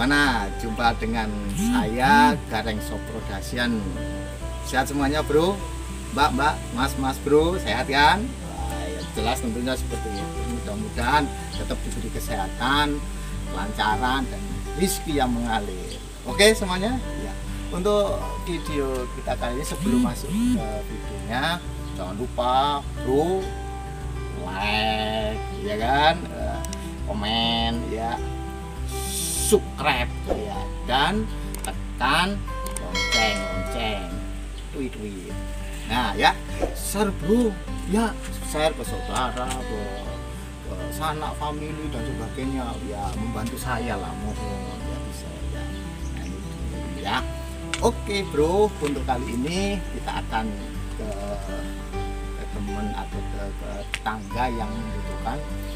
Gimana jumpa dengan saya Gareng Shop Production. Sehat semuanya bro, mbak, mas bro, sehat kan? Wah, ya jelas tentunya seperti itu. Mudah-mudahan tetap diberi kesehatan, kelancaran dan rezeki yang mengalir. Oke semuanya ya. Untuk video kita kali ini sebelum masuk ke videonya, jangan lupa bro like ya kan, komen ya, subscribe ya, dan tekan lonceng tweet. Nah ya, share bro ya, share ke saudara, ke sanak family dan sebagainya ya, membantu saya lah, mohon ya bisa ya. Nah, ini ya. Oke bro, untuk kali ini kita akan ke teman atau ke tetangga yang membutuhkan,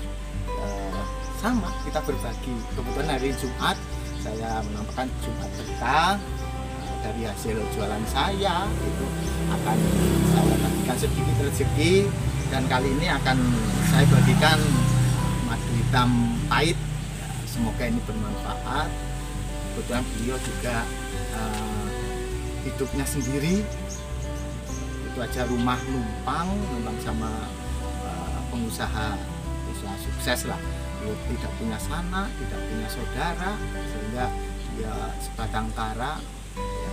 sama kita berbagi. Kebetulan hari Jumat saya menampakkan Jumat berkah, dari hasil jualan saya itu akan saya bagikan sedikit rezeki, dan kali ini akan saya bagikan madu hitam pahit ya, semoga ini bermanfaat. Kebetulan beliau juga hidupnya sendiri, itu aja rumah numpang sama pengusaha sukses lah. Dia tidak punya sanak, tidak punya saudara, sehingga dia sebatang kara ya,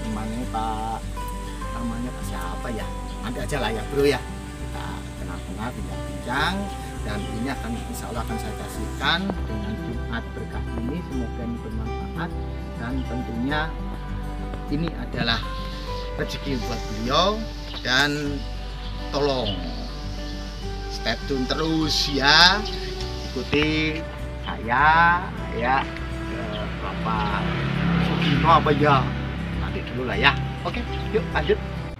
namanya Pak siapa ya, nanti aja lah ya bro ya, kita kenal bincang-bincang, dan ini akan insya Allah akan saya kasihkan dengan Jumat berkah ini. Semoga ini bermanfaat, dan tentunya ini adalah rezeki buat beliau, dan tolong stay tune terus ya, ikuti saya ya, Bapak Sugino apa ya, nanti dulu lah ya. Oke yuk lanjut.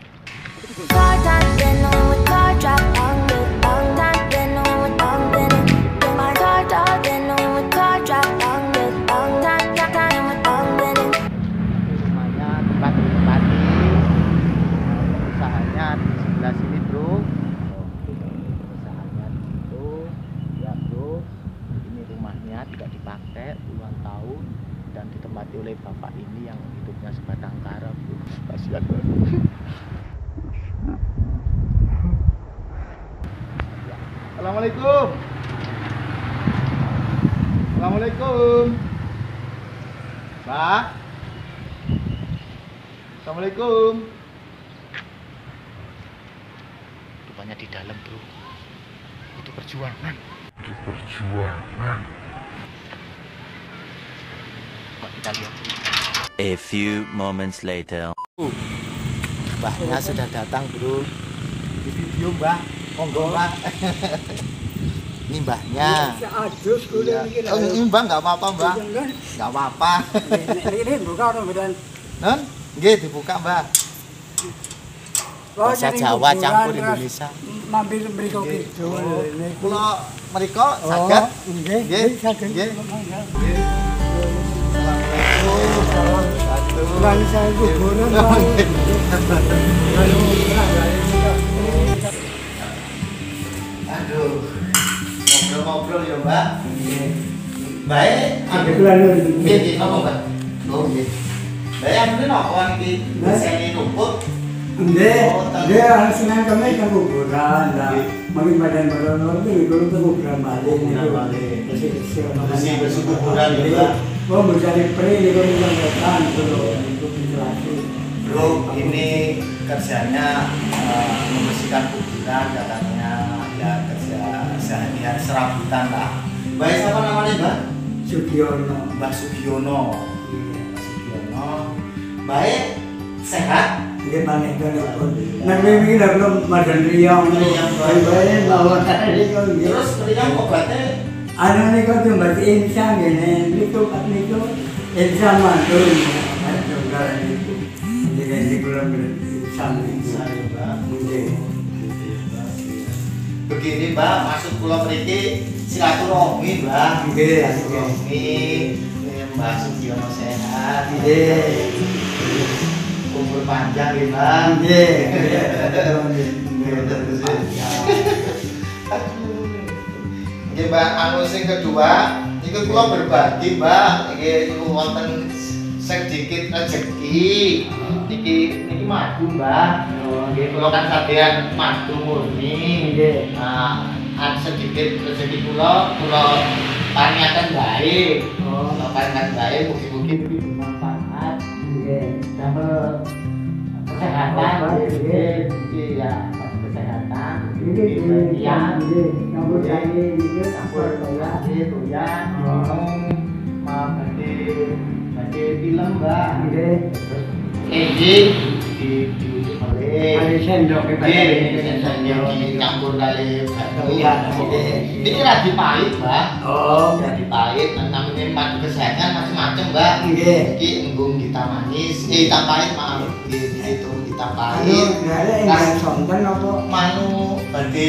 Tidak dipakai puluhan tahun dan ditempati oleh bapak ini yang hidupnya sebatang kara bro. Kasihan banget. Assalamualaikum. Assalamualaikum. Mbak. Assalamualaikum. Rupanya di dalam bro. Itu perjuangan. Kita lihat. A few moments later. Mbahnya sudah datang bro. Di video mbak, monggo mbak. Ini mbahnya. Ya. Oh, ini mbak nggak apa-apa mbak, nggak apa-apa. Ini buka orang bedan. Non, nggih dibuka mbak. Bahasa Jawa campur Indonesia. Mampir beri kopi. Kalau mereka saged, nggih, nggih. Bang saya kuburan bang. Aduh, ngobrol-ngobrol ya mbak. Baik, nggih, apa mbak? Oh nggih. Baik, ambil nokon iki, seni rumput. Dia harus senang kami ke kuburan lah. Mungkin badan badan itu itu kuburan balik. Bersih kuburan juga. Oh mencari peri itu datang dulu itu penjelasan. Bro, ini kerjanya membersihkan kuburan, katanya ya kerja seharian serabutan lah. Baik, siapa namanya mbak? Sugiono. Mbak Sugiono. Mbak Sugiono. Baik, sehat? Dia panik kan itu. Nanti ini dah belum badan riang. Baik bawa tadi kan. Terus riang obatnya? Anu ni kau tu baca insan ni, ni tu kat ni tu insan mantul. Ada orang itu. Jadi ni kalau insan itu. Begini mbak, maksud pulau mriki silaturahmi mbak. Silaturahmi, Mbak Sugiono sehat. Umur panjang ya mbak. Mbak, anu sing kedua, ini Niku kula berbagi, Mbak. Niki wonten sedikit rezeki. Niki madu, Mbak. Nggih kula kan sadean madu murni. Nggih. Nah, sedikit rezeki kula paringaken bae. Kula paringaken bae mugi-mugi niki bermanfaat. Nggih. Damel kesehatan. Nggih ya, kesehatan. Iya, campur sari itu campur toya, toya, badhe film, Mbak. Nggih. Enging diujuk malih. Ada sendok Campur kali Iya, ini lagi pahit, Mbak. Oh, Lagi pahit, namanya madu kesehatan macam-macam, Mbak. nggih. Iki enggung kita manis, kita pahit, maaf. Itu kita pahit. Ayo, ada yang sonten apa? Manu badhe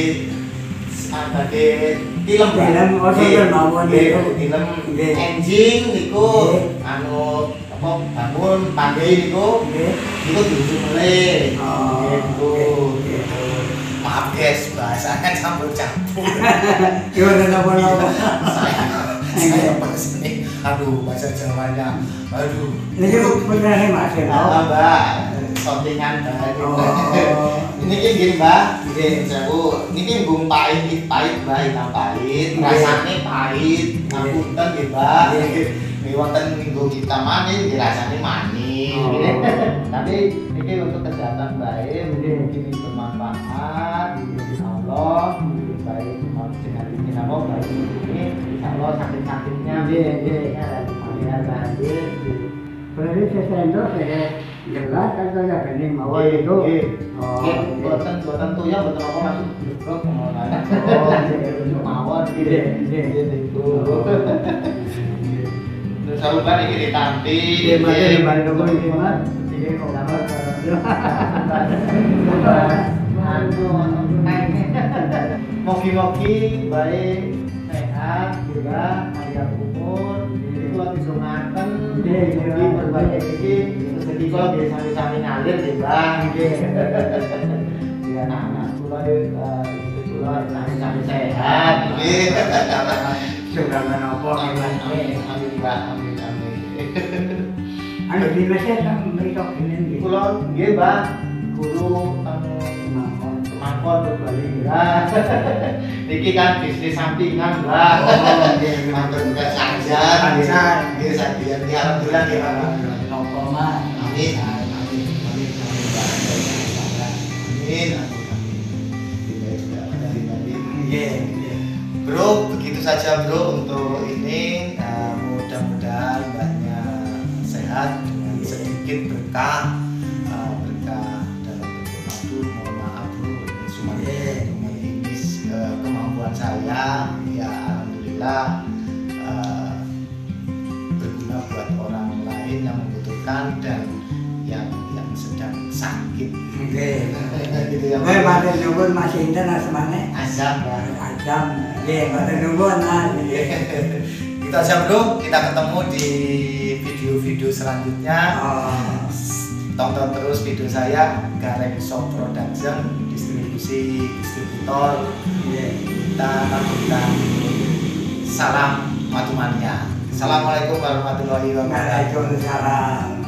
film, Mbak. Film, oh, sonten mawon niku. Film Nggih. enjing niku Nggih. anu apa bangun pagi niku Nggih. niku diujuk melih. Oh, Gitu. nggih. Maaf guys, bahasanya campur-campur. Gimana napa-napa? Saya pas ini, aduh bahasa Jawanya, aduh. Niki benerane Mas ya. Mbak, shootingan Mbak. Oh. Ini gini Mbak, gini sewu, ini nggung pahit, Mbak, hitam pahit, rasanya pahit, ngapunten nggih Mbak. Ini wonten nggung kita manis, rasanya manis. Tapi ini untuk kesehatan baik, mungkin bermanfaat, insya Allah, baik dengan izin Allah, baik ini insya Allah sakit-sakitnya, hadir. Berarti saya sendok saya jelas kan saya bening mawon itu. Buatan tuya, buatan apa masuk blok mau nanya. Mawon, itu. Terus aku kan ini ditampi. Mogi-mogi baik, sehat juga, panjang umur, itu lagi sungaten, jadi berbagai ini rezeki kalau dia sambil-sambil ngalir di bang, ya anak-anak sekolah sambil-sambil sehat, Sudah menopo amin, Mbak, amin. Anu di Mesir kan mereka ini. Kulo nggih, Mbak, guru kemangkon berbalik ya. Niki kan bisnis sampingan, Mbak. Nggih, Mantap juga saja. Nggih, saja. Alhamdulillah ya. Nopo Mas. Amin. Bro, begitu saja bro untuk ini. Mudah-mudahan mbaknya sehat dengan sedikit berkah dalam bentuk madu. Mohon maaf bro, ini cuma ini kemampuan saya. Ya alhamdulillah berguna buat orang lain yang membutuhkan dan yang sedang sakit. Gitu ya. Matur nuwun Mas Inten asmane. Azam ya. Azam. Nggih, matur nuwun Mas. Itu aja bro, kita ketemu di video-video selanjutnya. Tonton terus video saya, Gareng Shop Production, distributor. Kita lakukan salam madu mania. Assalamualaikum warahmatullahi wabarakatuh. Waalaikumsalam.